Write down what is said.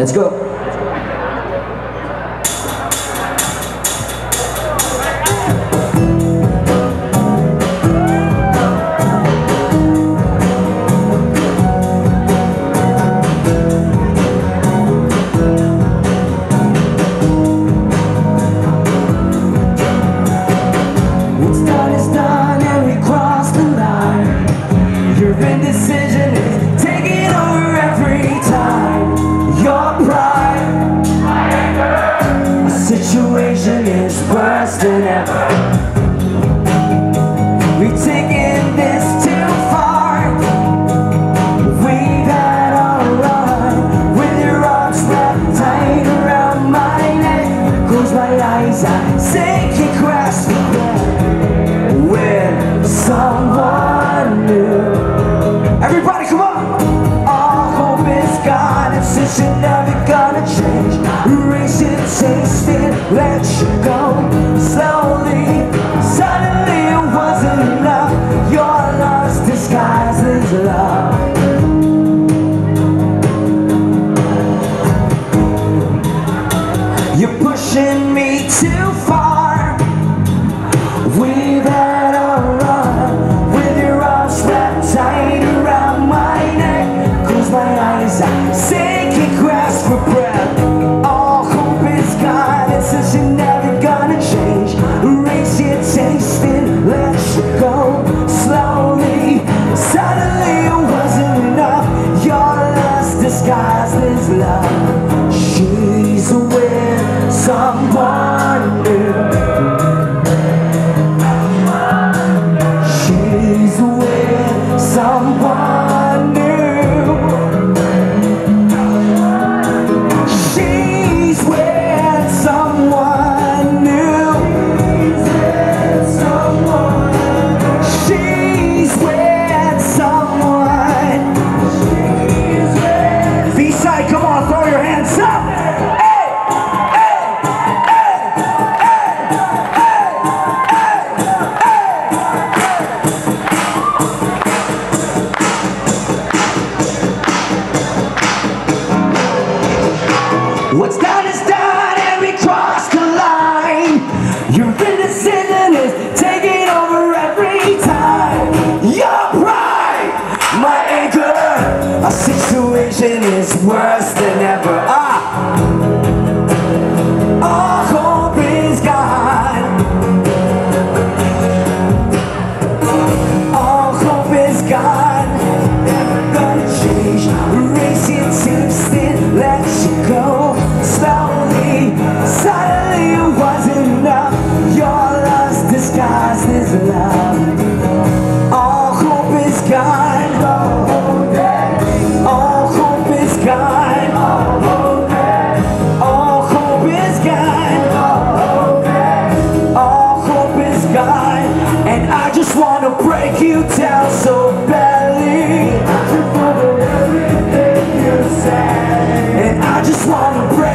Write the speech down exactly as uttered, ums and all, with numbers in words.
Let's go. Indecision is taking over every time. Your pride, my anger, a situation is worse than ever. We've taken this too far. We've had our run with your arms wrapped tight around my neck. Close my eyes, I say you grasp the breath with someone new. Everybody come on! All hope is gone, and since you're never gonna change, erase it, taste it, let you go. Slowly, suddenly it wasn't enough. Your love's disguised as love. You're pushing me too far. We've had a run with your arms wrapped tight around my neck. Close my eyes, I sink and grasp for breath. All hope is gone, and since you're never gonna change, erase it, taste it, let you go. Slowly, suddenly it wasn't enough. Your lust disguised as love. She's with someone new. She's with someone new. She's with someone new. She's with someone. B-side, come on, throw your hands up. What's done is done, and we crossed the line. Your indecision is taking over every time. Your pride, my anchor, our situation is worse than ever. Ah, all hope is gone. All hope is gone. Never gonna change. Erase it, taste it, let you go. Slowly, suddenly it wasn't enough. Your love's disguised as love. All hope is gone. All hope is gone. All hope is gone. All hope is gone. And I just wanna break you down so badly. I just wanna everything you say. And I just wanna break